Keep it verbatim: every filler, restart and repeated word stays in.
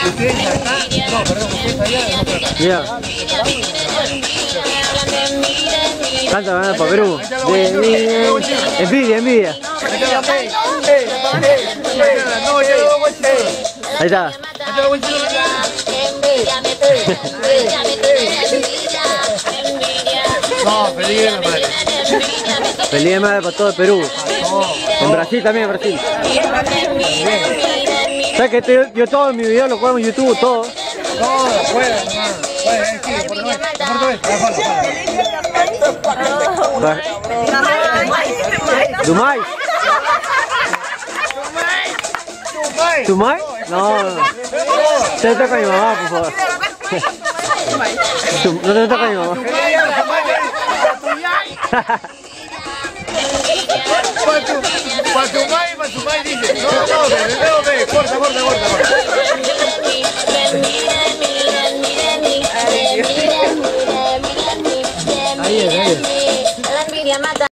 Ustedes acá, no, perdón, ustedes allá, nosotros acá. Ya. Canta, canta para Perú. De, de, envidia, envidia. Ahí está. No, feliz de madre. Feliz de madre para todo el Perú. En Brasil también, en Brasil. ¿Sabes que te, yo todo mi video lo juego en YouTube, todo? Todo, fuera, hermano. Fuera, sí, por favor, por favor. ¿Dumay? ¿Dumay? No, no. Te toca a mi mamá, por favor. No te toca a mi mamá. Patumay, Patumay dice. No, no, no, ve, corta, corta, corta. Ahí es, ahí es.